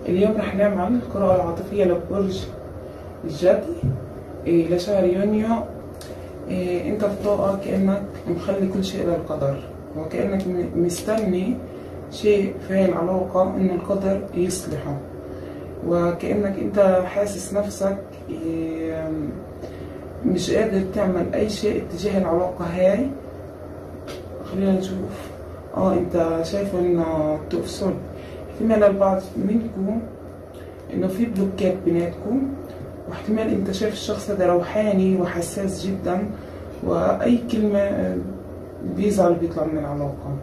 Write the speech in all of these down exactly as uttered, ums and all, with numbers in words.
اليوم رح نعمل القراءة العاطفية لبرج الجدي إيه لشهر يونيو. إيه انت في طاقة كأنك مخلي كل شيء للقدر، وكأنك مستني شيء في هاي العلاقة ان القدر يصلحه، وكأنك انت حاسس نفسك إيه مش قادر تعمل اي شيء اتجاه العلاقة هاي. خلينا نشوف. اه انت شايف انه تفصل احتمال البعض منكم انه في بلوكات بيناتكم، واحتمال انت شايف الشخص هذا روحاني وحساس جدا، واي كلمة بيزعل بيطلع من العلاقة.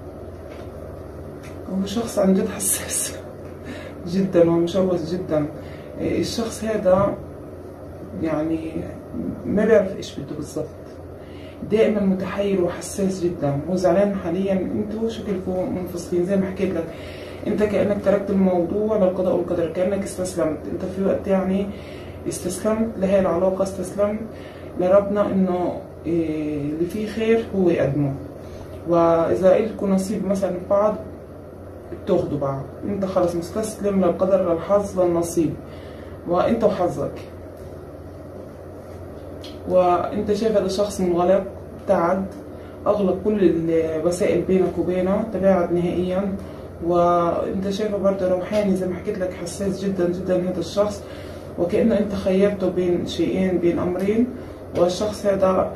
هو شخص عن جد حساس جدا ومشوش جدا. الشخص هذا يعني ما بيعرف ايش بده بالضبط، دائما متحير وحساس جدا. هو زعلان حاليا، انتوا شكلكم منفصلين زي ما حكيت لك. انت كأنك تركت الموضوع للقضاء والقدر، كأنك استسلمت. انت في وقت يعني استسلمت لهي العلاقة، استسلمت لربنا انه إيه اللي فيه خير هو يقدمه، واذا إلكم نصيب مثلا ببعض بتاخدوا بعض. انت خلص مستسلم للقدر، للحظ، للنصيب، وانت وحظك. وانت شايف هذا الشخص منغلق، ابتعد، اغلق كل الوسائل بينك وبينه، تباعد نهائيا. وانت شايفه برضه روحاني زي ما حكيت لك، حساس جدا جدا هذا الشخص، وكأنه انت خيرته بين شيئين، بين امرين، والشخص هذا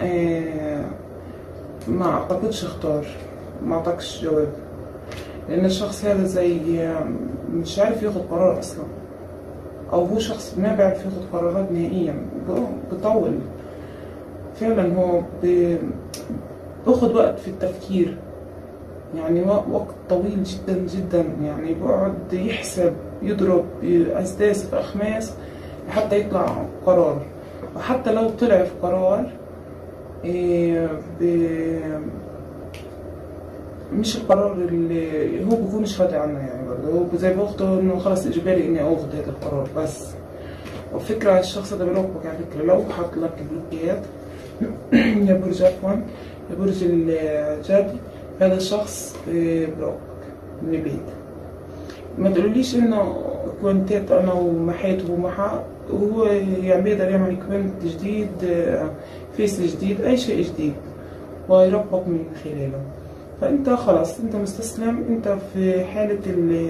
ما اعتقدش اختار، ما اعطاكش جواب، لان الشخص هذا زي مش عارف ياخد قرار اصلا، او هو شخص ما بيعرف ياخد قرارات نهائيا، بيطول فعلا. هو بياخد وقت في التفكير، يعني وقت طويل جدا جدا، يعني بيقعد يحسب، يضرب أسداس في أخماس حتى يطلع قرار. وحتى لو طلع في قرار إيه مش القرار اللي هو بيكونش راضي عنه، يعني برضه هو زي بياخده انه خلاص اجباري اني اخد هذا القرار بس. وفكرة الشخص ده بيراقبك على فكرة، لو حط لك بلوكيات يا برج عفوا يا برج الجدي، هذا الشخص بيراقبك من بعيد. ما تقوليش انه كوينتات انا ومحيت ومحا، وهو يعني بيقدر يعمل كوينت جديد، فيس جديد، اي شيء جديد، ويراقبك من خلاله. فانت خلاص انت مستسلم، انت في حالة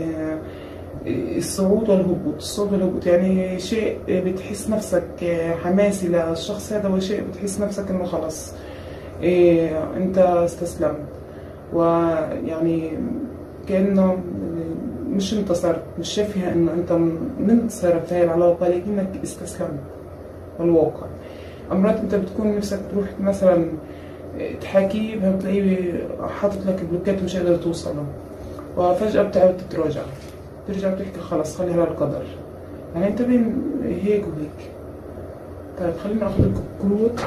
الصعود والهبوط، الصعود والهبوط، يعني شيء بتحس نفسك حماسي للشخص هذا، وشيء بتحس نفسك انه خلاص إيه انت استسلمت، ويعني كأنه مش انتصرت، مش شايفها انه انت منتصر في هاي العلاقة، لكنك استسلمت الواقع. امرات انت بتكون نفسك تروح مثلا تحاكيه، بتلاقيه حاطط لك بلوكات ومش قادر توصله، وفجأة بتعود تتراجع، ترجع بتحكي خلاص خليها للقدر. يعني انت بين هيك وهيك. طيب خلينا اخذ لكم كروت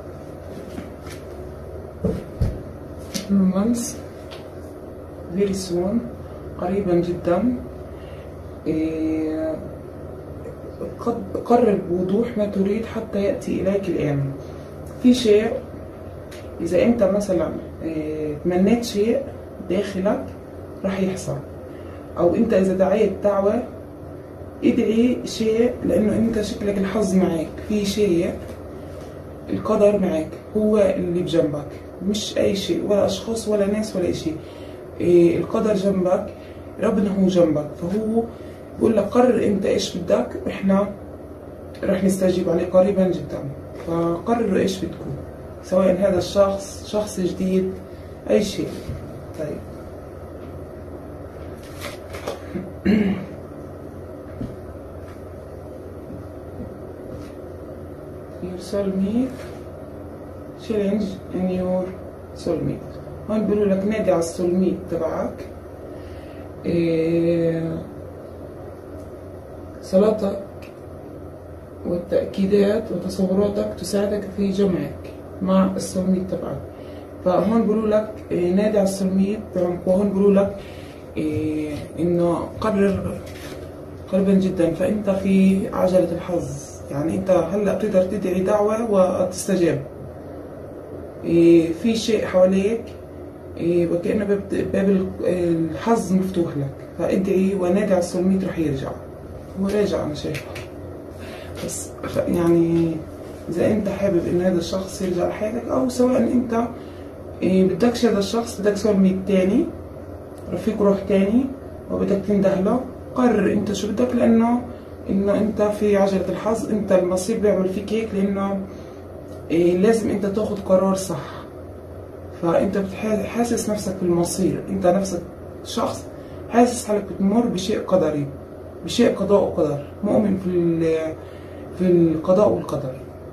رومانس فيري سون، قريبا جدا. إيه قد قرر بوضوح ما تريد حتى يأتي إليك الآن. في شيء إذا أنت مثلا إيه تمنيت شيء داخلك راح يحصل، أو أنت إذا دعيت دعوة ادعي شيء، لأنه أنت شكلك الحظ معك، في شيء القدر معك، هو اللي بجنبك، مش أي شيء ولا أشخاص ولا ناس ولا شيء. إيه القدر جنبك، ربنا هو جنبك، فهو بقول لك قرر انت ايش بدك، احنا رح نستجيب عليه قريبا جدا. فقرروا ايش بدكم، سواء هذا الشخص، شخص جديد، اي شيء. طيب your soulmate challenge in your soulmate. هون بيقولوا لك نادي على السولميت تبعك. إيه صلاتك والتأكيدات وتصوراتك تساعدك في جمعك مع السولميت تبعك. فهون بيقولوا لك إيه نادي على السولميت تبعك، وهون بيقولوا لك إيه انه قرر قريبا جدا. فانت في عجلة الحظ، يعني انت هلا بتقدر تدعي دعوة وتستجاب. إيه في شيء حواليك إيه وكأن باب باب الحظ مفتوح لك، فادعي ونادي على السولميت رح يرجع. هو راجع أنا شايفه، بس يعني إذا أنت حابب إن هذا الشخص يرجع لحياتك، أو سواء أنت إيه بدكش هذا الشخص، بدك سولميت تاني، رفيق روح تاني وبدك تنده له، قرر أنت شو بدك، لأنه إنه أنت في عجلة الحظ، أنت النصيب بيعمل فيك هيك، لأنه إيه لازم أنت تاخد قرار صح. فأنت حاسس نفسك بالمصير، أنت نفسك شخص حاسس حالك بتمر بشيء قدري، بشيء قضاء وقدر، مؤمن في في القضاء والقدر.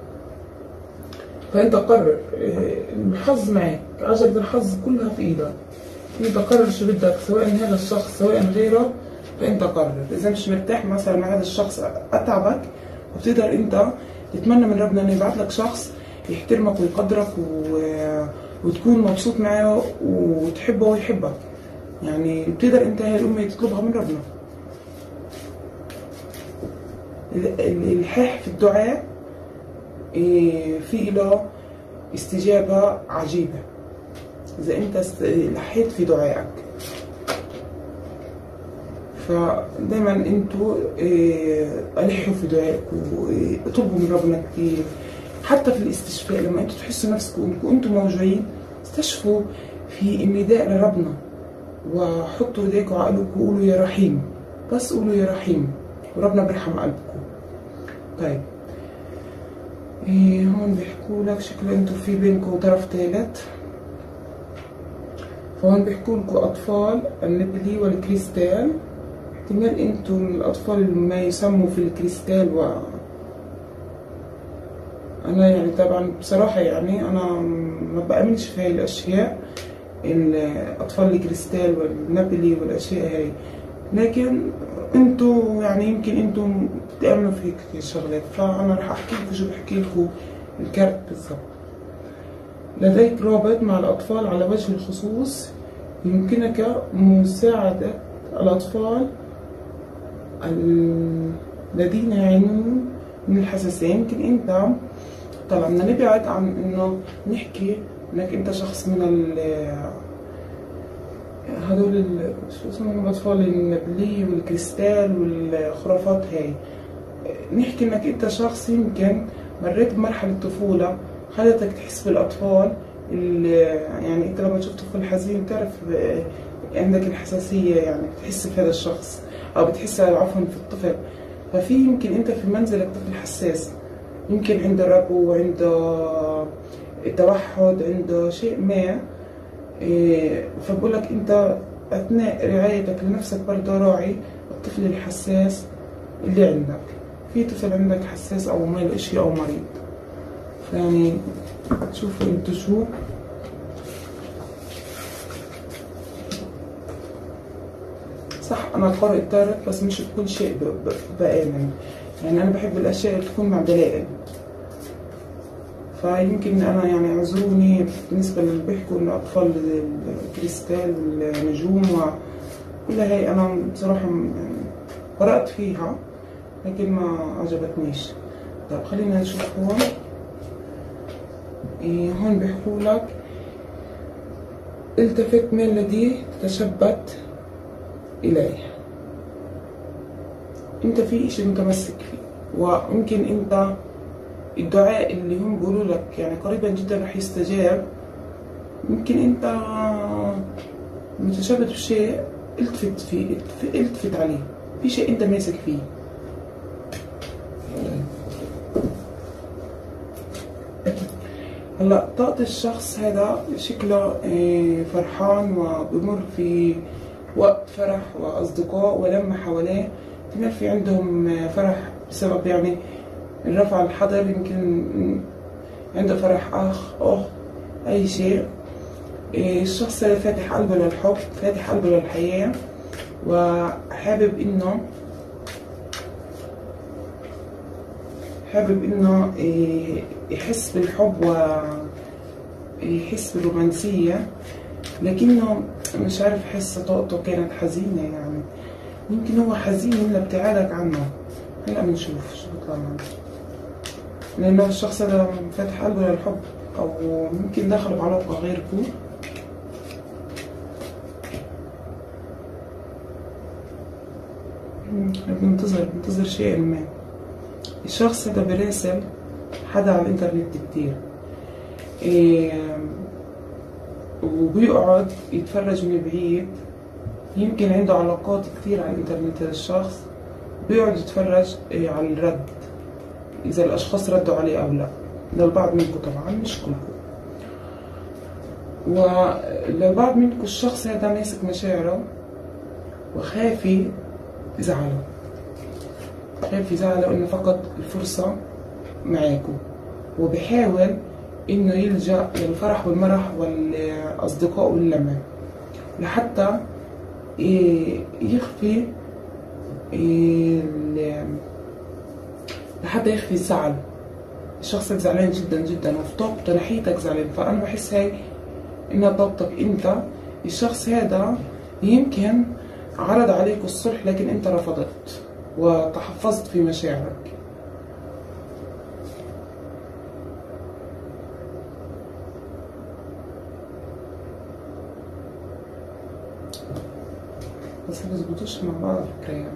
فأنت قرر، الحظ معك، عجلة الحظ كلها في إيدك، أنت قرر شو بدك، سواء هذا الشخص سواء غيره، فأنت قرر. إذا مش مرتاح مثلا مع هذا الشخص أتعبك، وبتقدر أنت تتمنى من ربنا إنه يبعث لك شخص يحترمك ويقدرك و... وتكون مبسوط معه وتحبه ويحبك. يعني بتقدر أنت هاي الأمنية تطلبها من ربنا. الإلحاح في الدعاء في له استجابة عجيبة إذا أنت لحيت في دعائك. فدايما أنتوا ألحوا في دعائكم واطلبوا من ربنا كتير. حتى في الاستشفاء لما أنتوا تحسوا نفسكم وأنتم موجوعين، استشفوا في النداء لربنا، وحطوا ايديكم على قلبكم وقولوا يا رحيم، بس قولوا يا رحيم وربنا بيرحم قلبكم. طيب إيه هون بيحكوا لك شكله انتوا في بينكم طرف ثالث. فهون بيحكوا لكم اطفال النبلي والكريستال، احتمال انتوا الاطفال ما يسموا في الكريستال. و انا يعني طبعا بصراحه يعني انا ما بامنش في هاي الاشياء، الاطفال الكريستال والنبلي والاشياء هاي، لكن انتوا يعني يمكن انتوا بتامنوا في هيك الشغلات. فانا رح احكي لكم شو بحكي لكم الكارت بالضبط. لديك رابط مع الاطفال على وجه الخصوص، يمكنك مساعدة الاطفال الذين يعانون من الحساسية. يمكن انت طبعا بدنا نبعد عن انه نحكي انك انت شخص من ال هدول شو اسمهم الاطفال النبلي والكريستال والخرافات هاي. نحكي انك انت شخص يمكن مريت بمرحلة طفولة خلتك تحس بالاطفال، يعني انت لما تشوف طفل حزين بتعرف عندك الحساسية، يعني بتحس بهذا الشخص او بتحس عفوا في الطفل. ففي يمكن انت في منزلك طفل حساس، يمكن عنده ربو، عنده توحد، عنده شيء ما. إيه فبقول لك انت اثناء رعايتك لنفسك برضه راعي الطفل الحساس اللي عندك. في طفل عندك حساس او ماله اشي او مريض، يعني شوفوا انتوا شو. صح انا قارئ التاريخ بس مش بكل شيء بآمن، يعني انا بحب الاشياء اللي تكون مع دلائل. فيمكن انا يعني اعذروني بالنسبه للي بيحكوا انه اطفال الكريستال والنجوم وكل هاي، انا بصراحه يعني قرات فيها لكن ما عجبتنيش. طيب خلينا نشوف هون. إيه هون بيحكوا لك التفت من الذي تشبت اليه. انت في اشي متمسك فيه، ويمكن انت الدعاء اللي هم بيقولوا لك يعني قريبا جدا رح يستجاب. يمكن انت متشبت بشيء، التفت فيه، التفت عليه، في شيء انت ماسك فيه. هلا طاقة الشخص هذا شكله فرحان وبمر في وقت فرح واصدقاء ولما حواليه، احتمال في عندهم فرح بسبب يعني الرفع الحضر، يمكن عنده فرح اخ اخت اي شيء. الشخص اللي فاتح قلبه للحب، فاتح قلبه للحياة، وحابب انه حابب انه يحس بالحب ويحس بالرومانسية، لكنه مش عارف يحس طاقته كانت حزينة. يعني يمكن هو حزين لابتعادك عنه. هلا بنشوف شو بيطلع معنا، لأنه الشخص هذا فاتح قلبه للحب أو يمكن دخلوا بعلاقة غيركم. احنا بننتظر بننتظر شيء ما. الشخص هذا بيراسل حدا على الانترنت كتير، إيه وبيقعد يتفرج من بعيد، يمكن عنده علاقات كتير على الانترنت. هذا الشخص بيقعد يتفرج إيه على الرد، اذا الاشخاص ردوا عليه او لا، للبعض منكم طبعا مش كلكم. وللبعض منكم الشخص هذا ماسك مشاعره وخافي يزعله، خايف يزعله انه فقد الفرصة معاكم، وبحاول انه يلجأ للفرح والمرح والاصدقاء واللمة لحتى يخفي لحتى يخفي الزعل. الشخص زعلان جدا جدا وفي طاقته ناحيتك زعلان، فانا بحس هاي انها طاقتك انت. الشخص هذا يمكن عرض عليك الصلح لكن انت رفضت وتحفظت في مشاعرك. بس ما بيزبطوش مع بعض فكرة يعني.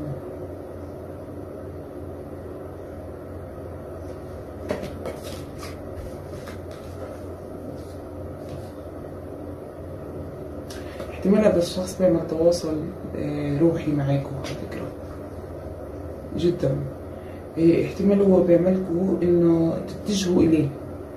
احتمال هذا الشخص بيعمل تواصل روحي معاكم على فكرة جدا. احتمال هو بيعملكوا انه تتجهوا اليه،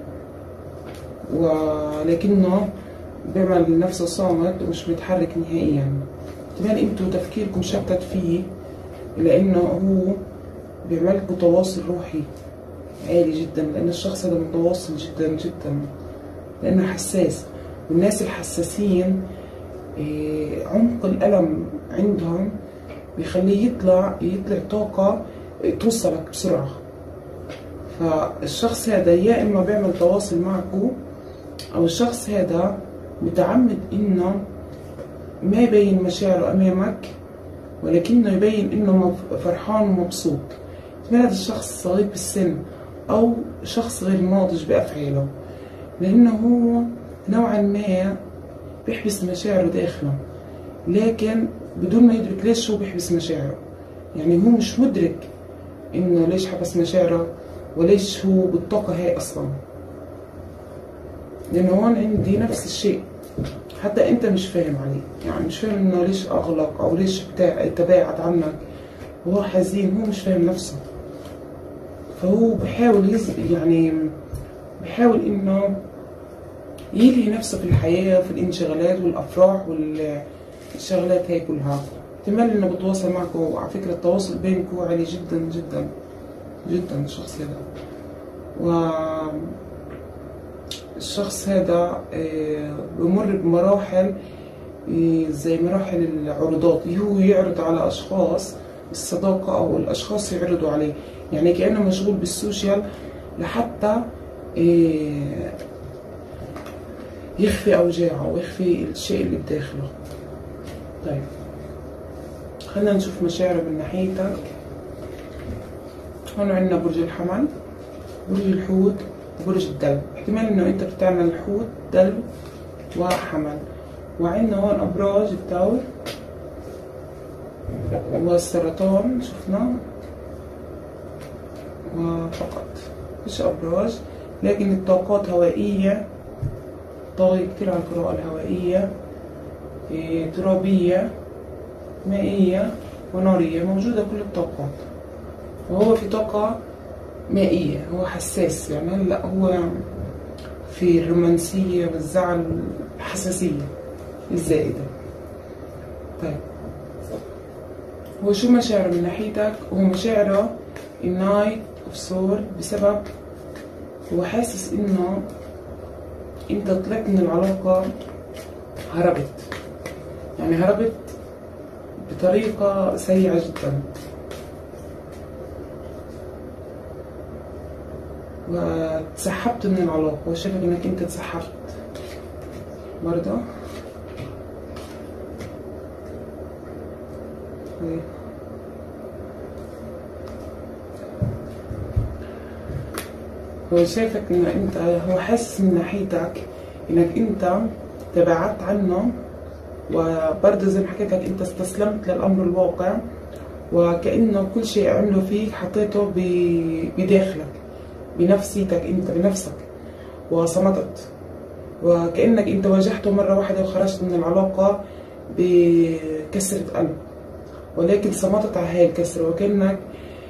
ولكنه بيعمل نفسه صامت ومش متحرك نهائيا. احتمال انتوا تفكيركم شتت فيه لانه هو بيعملكوا تواصل روحي عالي جدا، لان الشخص هذا متواصل جدا جدا لانه حساس. والناس الحساسين عمق الألم عندهم بيخليه يطلع يطلع طاقة توصلك بسرعة. فالشخص هذا يا إما بيعمل تواصل معكو، أو الشخص هذا متعمد إنه ما يبين مشاعره أمامك، ولكنه يبين إنه فرحان ومبسوط. احتمال هذا الشخص صغير بالسن أو شخص غير ناضج بأفعاله، لأنه هو نوعا ما بيحبس مشاعره داخله، لكن بدون ما يدرك ليش هو بيحبس مشاعره. يعني هو مش مدرك انه ليش حبس مشاعره وليش هو بالطاقة هاي اصلا. لانه هون عندي نفس الشيء، حتى انت مش فاهم عليه، يعني مش فاهم انه ليش اغلق او ليش تباعد عنك وهو حزين. هو مش فاهم نفسه، فهو بحاول يز... يعني بحاول انه يلهي نفسه في الحياة في الانشغالات والأفراح والشغلات هاي كلها. احتمال إنه بتواصل معكم، على فكرة التواصل بينكم عالي جدا جدا جدا. الشخص هذا و الشخص هذا بمر بمراحل زي مراحل العروضات. هو يعرض على أشخاص الصداقة أو الأشخاص يعرضوا عليه، يعني كأنه مشغول بالسوشيال لحتى يخفي أوجاعه ويخفي الشيء اللي بداخله. طيب خلينا نشوف مشاعره من ناحيتك. هون عندنا برج الحمل، برج الحوت، وبرج الدلو. احتمال انه انت بتعمل حوت دلو وحمل. وعندنا هون ابراج الثور والسرطان شفنا وفقط، مش ابراج، لكن الطاقات هوائية طاغية كتير على القراءة الهوائية، إيه، ترابية، مائية ونارية، موجودة كل الطاقات. وهو في طاقة مائية، هو حساس، يعني هلا هو في الرومانسية والزعل الحساسية الزائدة. طيب هو شو مشاعره من ناحيتك؟ هو مشاعره النايت اوف سورد، بسبب هو حاسس انه انت طلعت من العلاقة، هربت، يعني هربت بطريقة سيئة جدا، وتسحبت من العلاقة. وشايفك انك انت تسحبت برضه. هو شايفك ان انت، هو حاسس من ناحيتك انك انت تبعدت عنه، وبرضه زي ما حكيت لك انت استسلمت للامر الواقع وكأنه كل شيء عمله فيك حطيته بداخلك، بنفسيتك انت، بنفسك، وصمتت، وكأنك انت واجهته مرة واحدة وخرجت من العلاقة بكسرة قلب، ولكن صمتت على هاي الكسرة، وكأنك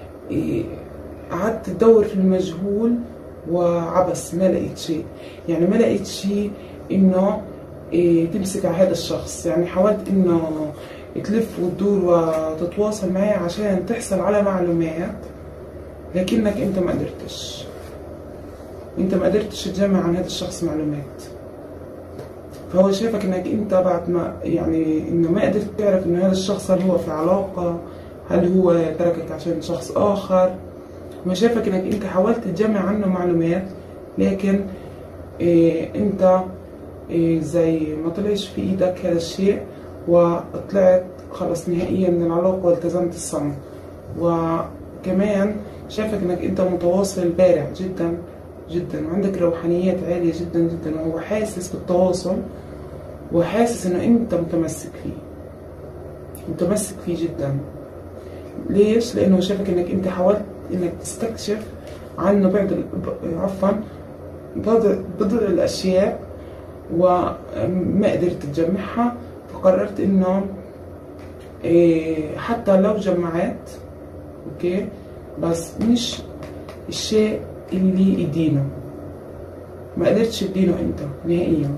قعدت تدور في المجهول وعبس ما لقيت شيء. يعني ما لقيت شيء انه تمسك على هذا الشخص. يعني حاولت انه تلف وتدور وتتواصل معاه عشان تحصل على معلومات، لكنك انت ما قدرتش انت ما قدرتش تجمع عن هذا الشخص معلومات. فهو شايفك انك انت بعد ما يعني انه ما قدرت تعرف انه هذا الشخص هل هو في علاقة، هل هو تركك عشان شخص اخر. هو شايفك انك انت حاولت تجمع عنه معلومات، لكن إيه انت إيه زي ما طلعش في ايدك هذا الشيء، وطلعت خلص نهائيا من العلاقة والتزمت الصمت. وكمان شايفك انك انت متواصل بارع جدا جدا، وعندك روحانيات عالية جدا جدا، وهو حاسس بالتواصل وحاسس انه انت متمسك فيه متمسك فيه جدا. ليش؟ لانه شايفك انك انت حاولت انك تستكشف عنه بعض عفوا بضع بضع الاشياء وما قدرت تجمعها، فقررت انه إيه حتى لو جمعت اوكي بس مش الشيء اللي يدينه، ما قدرتش تدينه انت نهائيا.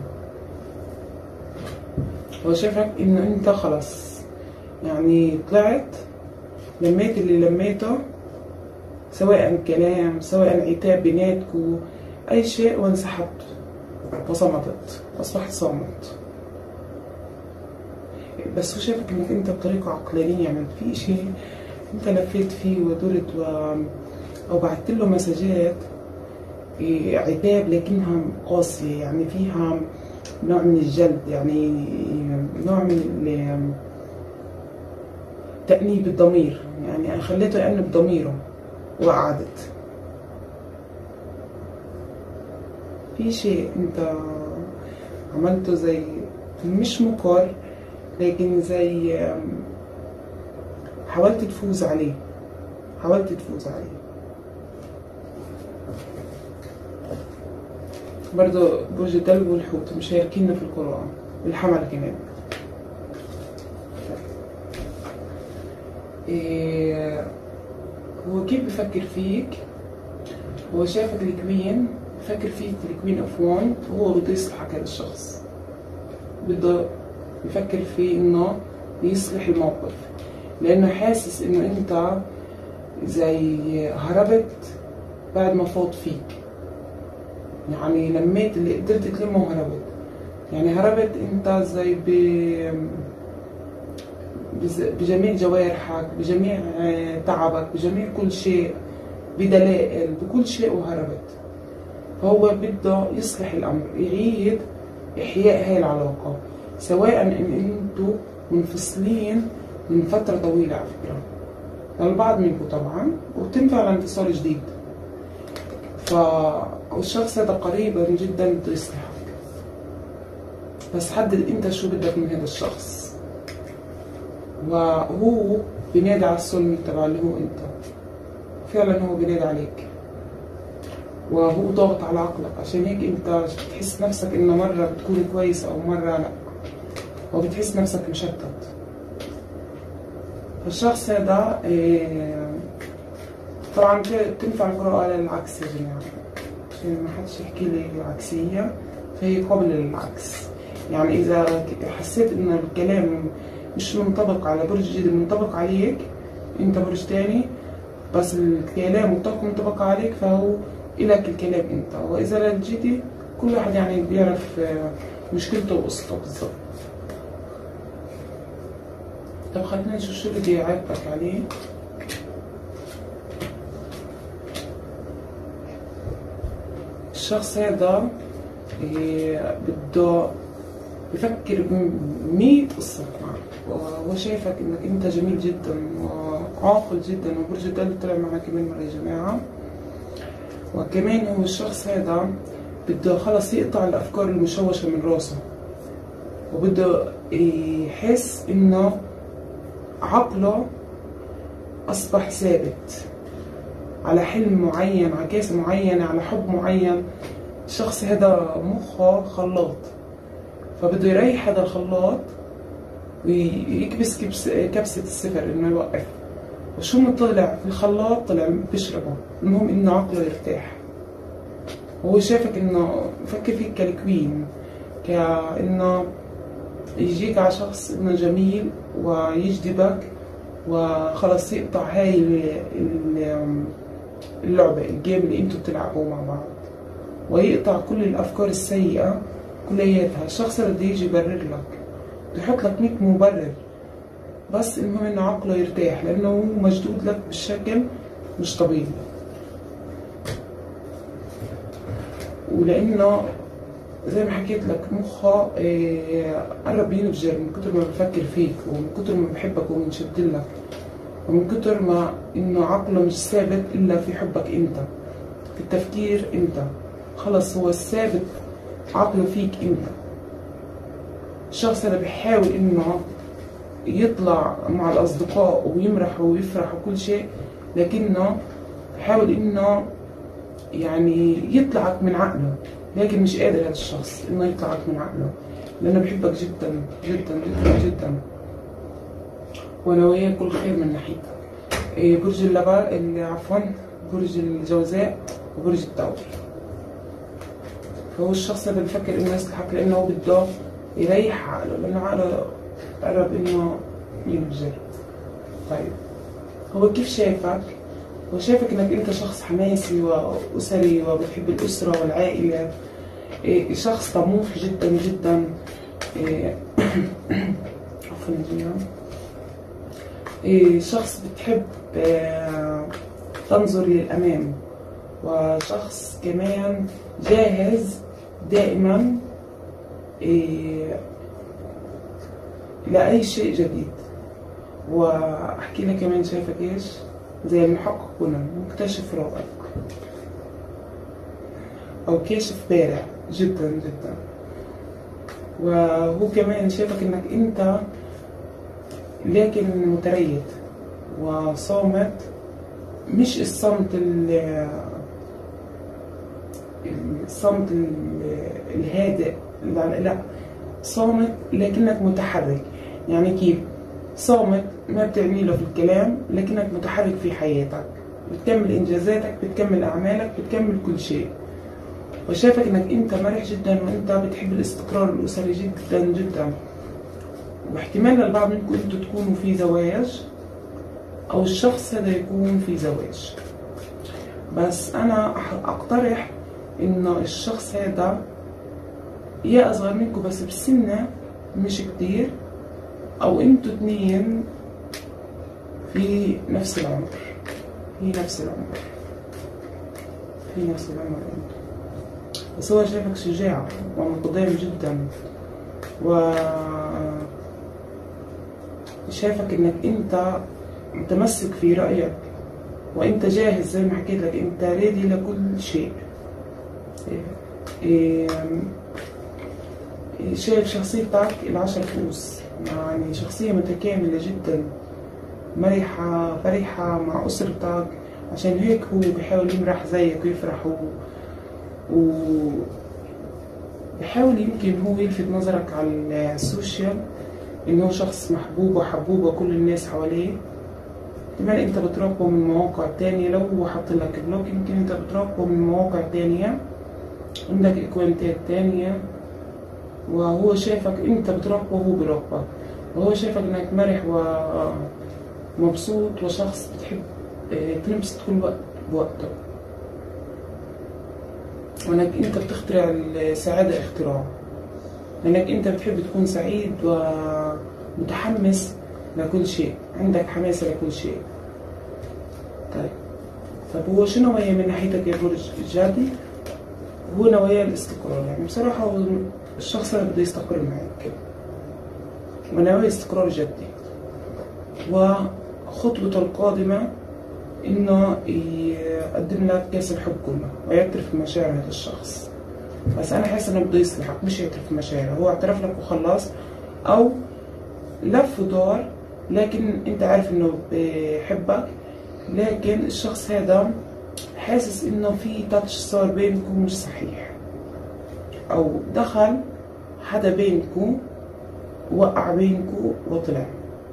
هو شايفك انه انت خلص يعني طلعت لميت اللي لميته، سواء كلام سواء عتاب بيناتكو اي شيء، وانسحبت وصمتت، اصبحت صامت. بس هو شايفك انك انت بطريقة عقلانية، يعني في شيء انت لفيت فيه ودرت و... او بعثت له مسجات عتاب لكنها قاسية، يعني فيها نوع من الجلد، يعني نوع من تأنيب الضمير، يعني خليته يأنب ضميره وقعدت. في شيء انت عملته زي مش مقر، لكن زي حاولت تفوز عليه حاولت تفوز عليه برضو برج الدلو والحوت مشاركيننا في القرآن والحمل كمان. إيه هو كيف بفكر فيك؟ هو شافك الكوين، بفكر فيك الكوين اوف وان، وهو بده يصلحك هذا الشخص، بده يفكر في انه يصلح الموقف، لانه حاسس انه انت زي هربت بعد ما فوت فيك، يعني لميت اللي قدرت تلمه وهربت. يعني هربت انت زي ب بجميع جوارحك، بجميع تعبك، بجميع كل شيء، بدلائل، بكل شيء، وهربت. فهو بده يصلح الامر، يعيد احياء هاي العلاقة، سواء ان انتوا منفصلين من فترة طويلة على فكرة للبعض منكم طبعا، وبتنفع لانتصار جديد. فالشخص هذا قريبا جدا بده يصلحك، بس حدد انت شو بدك من هذا الشخص. وهو بينادي على السلم تبع اللي هو انت، فعلا هو بينادي عليك، وهو ضاغط على عقلك، عشان هيك انت بتحس نفسك انه مرة بتكون كويس او مرة لا، وبتحس نفسك مشتت. فالشخص هذا إيه طبعا تنفع القراءة للعكس يا جماعة، عشان ما حدش يحكي لي العكسية، فهي قابلة للعكس. يعني إذا حسيت إن الكلام مش منطبق على برج جديد، منطبق عليك أنت برج تاني، بس الكلام والطاقة منطبق عليك، فهو إلك الكلام أنت. وإذا للجدي كل واحد يعني بيعرف مشكلته وقصته بالظبط. طب خلينا نشوف شو بدي يعرفك عليه. الشخص هذا بده بفكر بمية قصة معك، وهو شايفك انك انت جميل جدا وعاقل جدا، وبرج الدلو طلع معنا كمان مرة يا جماعة. وكمان هو الشخص هذا بده خلص يقطع الافكار المشوشة من راسه، وبده يحس انه عقله أصبح ثابت على حلم معين، على كاسة معينة، على حب معين. الشخص هذا مخه خلاط، فبده يريح هذا الخلاط ويكبس كبس كبسة الصفر إنه يوقف. وشو ما طلع في الخلاط طلع بيشربه، المهم إنه عقله يرتاح. هو شافك إنه فكر فيك كالكوين، كإنه يجيك على شخص إنه جميل ويجذبك وخلص يقطع هاي اللعبة، الجيم اللي انتوا بتلعبوه مع بعض، ويقطع كل الأفكار السيئة كلياتها. الشخص اللي بده يجي يبرر لك، بده يحط لك مية مبرر، بس المهم إنه عقله يرتاح لأنه هو مشدود لك بشكل مش طبيعي. ولأنه زي ما حكيت لك مخه قرب ينفجر من كتر ما بفكر فيك، ومن كتر ما بحبك ومنشد لك، ومن كتر ما انه عقله مش ثابت الا في حبك انت، في التفكير انت. خلص هو الثابت عقله فيك انت. الشخص اللي بيحاول انه يطلع مع الاصدقاء ويمرح ويفرح وكل شيء، لكنه بحاول انه يعني يطلعك من عقله، لكن مش قادر هذا الشخص انه يطلعك من عقله، لانه بحبك جدا جدا جدا جدا، وانا وياه كل خير من ناحيتك. إيه برج اللبا اللي عفوا برج الجوزاء وبرج الثور. فهو الشخص اللي بفكر انه يصلحك لانه هو بده يريح عقله، لانه عقله قرب انه ينفجر. طيب هو كيف شايفك؟ هو شايفك انك انت شخص حماسي واسري وبتحب الاسره والعائله، إيه شخص طموح جدا جدا، إيه عفوا إيه شخص بتحب إيه تنظر للامام، وشخص كمان جاهز دائما إيه لاي شيء جديد. واحكي لك كمان شايفك ايش؟ زي المحقق كونان، مكتشف رائع او كاشف بارع جدا جدا. وهو كمان شايفك انك انت لكن متريث وصامت، مش الصمت الصمت الهادئ، لا صامت لكنك متحرك. يعني كيف صامت؟ ما بتعني له في الكلام لكنك متحرك في حياتك، بتكمل انجازاتك، بتكمل اعمالك، بتكمل كل شيء. وشايفك انك انت مرح جدا، وانت بتحب الاستقرار الاسري جدا جدا. واحتمال للبعض منكم انتوا تكونوا في زواج، او الشخص هذا يكون في زواج. بس انا اقترح انه الشخص هذا يا اصغر منكم بس بسنة مش كتير، او انتوا اتنين في نفس العمر، في نفس العمر في نفس العمر انتوا. بس هو شايفك شجاع ومتضامن جدا، و شايفك انك انت متمسك في رأيك، وانت جاهز زي ما حكيت لك، انت ريدي لكل شيء. شايف شخصيتك العشر فؤوس، يعني شخصية متكاملة جدا، مرحة فرحة مع أسرتك. عشان هيك هو بيحاول يمرح زيك ويفرح، و بيحاول يمكن هو يلفت نظرك على السوشيال انه شخص محبوب وحبوب وكل الناس حواليه. كمان انت بتراقبه من مواقع تانية، لو هو حط لك بلوك يمكن انت بتراقبه من مواقع تانية، عندك اكوانتات تانية، وهو شايفك انت بتراقبه وهو بيراقبك. وهو شايفك انك مرح ومبسوط وشخص بتحب تنبسط كل وقت بوقتك، وانك انت بتخترع السعادة اختراع، لانك انت بتحب تكون سعيد ومتحمس لكل شيء، عندك حماسة لكل شيء. طيب طب هو شو نوايا من ناحيتك يا برج الجدي؟ هو نوايا الاستقرار. يعني بصراحة هو الشخص اللي بده يستقر معك، ونوايا استقرار جدي، وخطوته القادمة انه يقدم لك كاس الحب كله ويعترف بمشاعر هذا الشخص. بس انا حاسه انه بده يصلحك مش يعترف بمشاعره. هو اعترف لك وخلص، او لف ودار، لكن انت عارف انه بحبك، لكن الشخص هذا حاسس انه في تاتش صار بينكم مش صحيح، او دخل حدا بينكم وقع بينكم وطلع.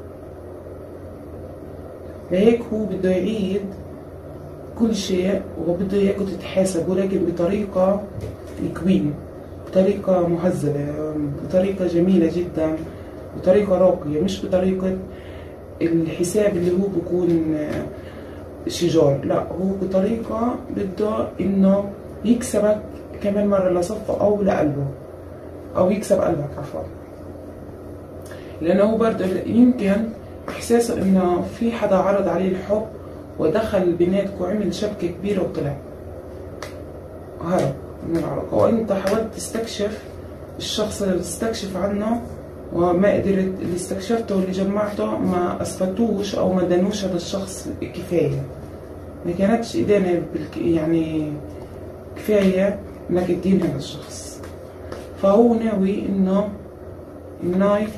لهيك هو بده يعيد كل شيء وبده اياكم تتحاسبوا، لكن بطريقة الكوين، بطريقة مهذبة، بطريقة جميلة جدا، بطريقة راقية، مش بطريقة الحساب اللي هو بيكون شجار. لا، هو بطريقة بده انه يكسبك كمان مرة لصفه او لقلبه، او يكسب قلبك عفوا. لانه هو برضه يمكن احساسه انه في حدا عرض عليه الحب ودخل بيناتكم وعمل شبكة كبيرة وطلع هرب من العلاقة، وانت حاولت تستكشف الشخص اللي تستكشف عنه وما قدرت. اللي استكشفته واللي جمعته ما اثبتوش او ما دانوش هذا الشخص كفاية، ما كانتش إدانة يعني كفاية انك تدين هذا الشخص. فهو ناوي انه النايت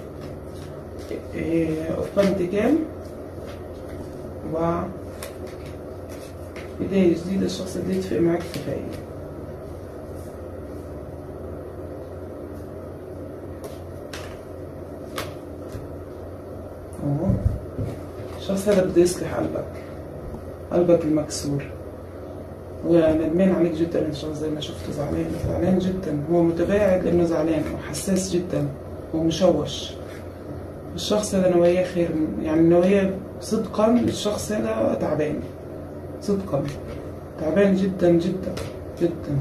اوف بنتكل و بداية جديدة، الشخص اللي يتفق معك كفاية. أوه. الشخص هذا بده يصلح قلبك، قلبك المكسور، وندمان عليك جدا. الشخص زي ما شفته زعلان، زعلان جدا، هو متباعد لأنه زعلان وحساس جدا ومشوش. الشخص هذا نواياه خير، يعني نواياه صدقا الشخص هذا تعبان، صدقا تعبان جدا جدا جدا،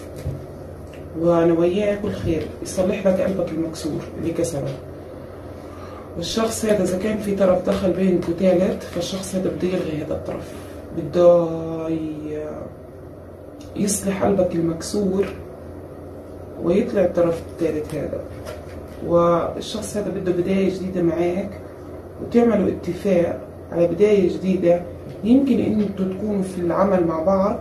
ونواياه كل خير يصلح لك قلبك المكسور اللي كسره. والشخص هذا إذا كان في طرف دخل بينكم ثالث، فالشخص هذا بده يلغي هذا الطرف، بده يصلح قلبك المكسور ويطلع الطرف الثالث هذا. والشخص هذا بده بداية جديدة معاك، وتعملوا اتفاق على بداية جديدة. يمكن انتوا تكونوا في العمل مع بعض،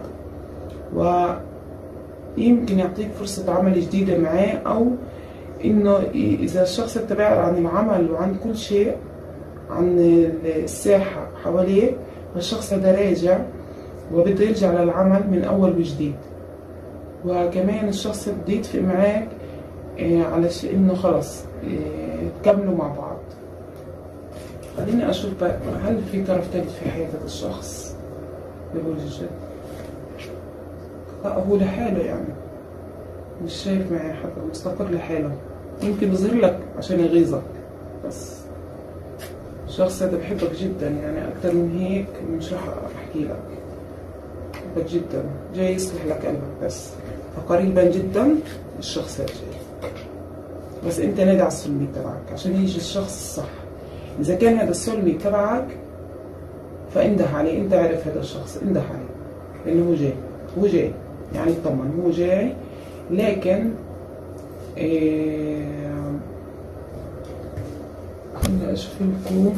ويمكن يعطيك فرصة عمل جديدة معاه، او انه اذا الشخص تبعد عن العمل وعن كل شيء، عن الساحة حواليه، فالشخص هذا راجع وبده يرجع للعمل من اول وجديد. وكمان الشخص بده يتفق معاك على شيء انه خلص تكملوا مع بعض. خليني اشوف بقى، هل في طرف ثالث في حياة هذا الشخص بقول الجد؟ لا، هو لحاله، يعني مش شايف معي حدا، مستقر لحاله. يمكن يظهر لك عشان يغيظك، بس الشخص هذا بحبك جدا، يعني اكتر من هيك مش راح احكي لك. بحبك جدا، جاي يصلح لك قلبك بس، فقريبا جدا الشخص هذا جاي. بس انت نادي على السلمي تبعك عشان يجي الشخص الصح. اذا كان هذا السلمي تبعك فانده عليه، انت عارف هذا الشخص، انده عليه لانه هو جاي، هو جاي يعني اطمن، هو جاي. لكن ايه، خليني اشوف لكم.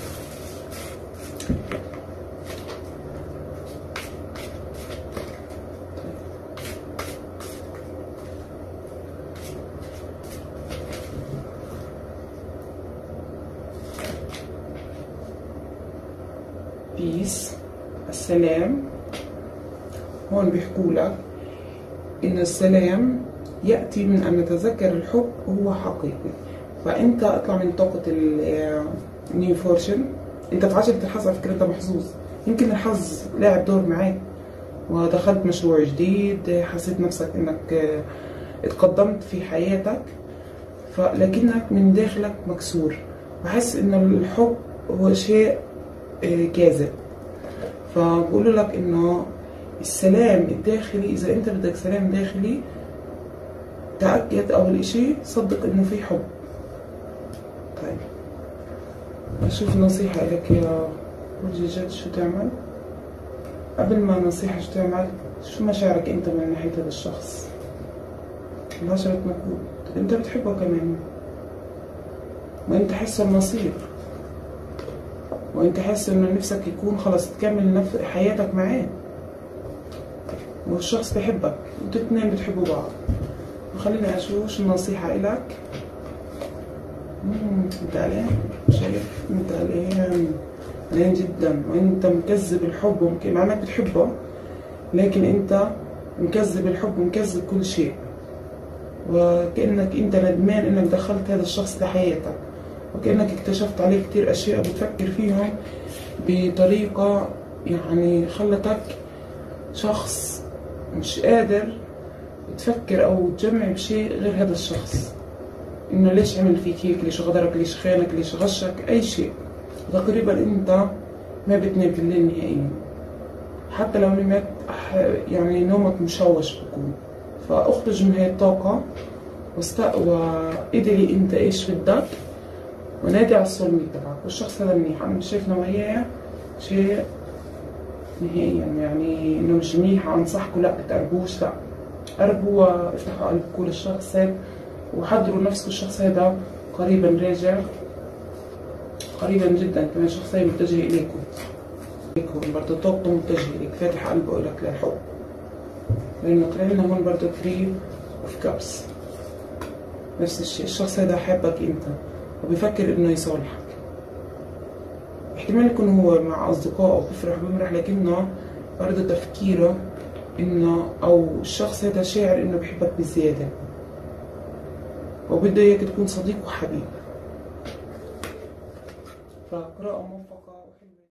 بيس، السلام. هون بيحكوا لك إن السلام يأتي من أن نتذكر الحب هو حقيقي. فأنت اطلع من طاقة النيو فورشن. أنت تعجبت الحظ، على فكرة أنت محظوظ. يمكن الحظ لاعب دور معاك ودخلت مشروع جديد، حسيت نفسك إنك اتقدمت في حياتك، فلكنك من داخلك مكسور، وحس إن الحب هو شيء كاذب. فبقولوا لك إنه السلام الداخلي، إذا أنت بدك سلام داخلي، تأكد أول إشي صدق إنه في حب. طيب أشوف نصيحة لك يا برج الجد، شو تعمل؟ قبل ما نصيحة شو تعمل؟ شو مشاعرك أنت من ناحية هذا الشخص؟ العشرة مكتوب، أنت بتحبه كمان، وأنت حاسه النصيب، وأنت حاسه إنه نفسك يكون خلص تكمل حياتك معاه، والشخص بحبك، وانتوا الاثنين بتحبوا بعض. وخليني اشوف شو النصيحة الك. امم انت قلقان، شايف انت قلقان، لين جدا، وانت مكذب الحب ومك... مع انك بتحبه، لكن انت مكذب الحب ومكذب كل شيء، وكأنك انت ندمان انك دخلت هذا الشخص لحياتك، وكأنك اكتشفت عليه كتير اشياء بتفكر فيهم بطريقة يعني خلتك شخص مش قادر تفكر او تجمع بشيء غير هذا الشخص، انه ليش عمل فيك هيك، ليش غدرك، ليش خانك، ليش غشك، اي شيء. تقريبا انت ما بتنام في الليل نهائيا، حتى لو نمت يعني نومك مشوش بكون. فاخرج من هاي الطاقة وادري انت ايش بدك، ونادي على السولميت تبعك. والشخص هذا منيح، انا مش شايف نوعية شيء نهائيا يعني انه مش منيح انصحكم لا تقربوش، لا قربوا وافتحوا قلبكم للشخص هذا، وحضروا نفسكم الشخص هذا قريبا راجع، قريبا جدا كمان الشخص هذا متجه اليكم، اليكم برضه طاقته متجه اليك، فاتح قلبه الك للحب، لانه طلع لنا هون برضه ثري اوف كابس. نفس الشيء الشخص هذا حابك انت وبيفكر انه يصالحك، احتمال يكون هو مع اصدقائه بيفرح بمرح، لكنه برضه تفكيره انه او الشخص هذا شاعر انه بحبك بزياده، وبده اياك تكون صديق وحبيب. فقراءة موفقة.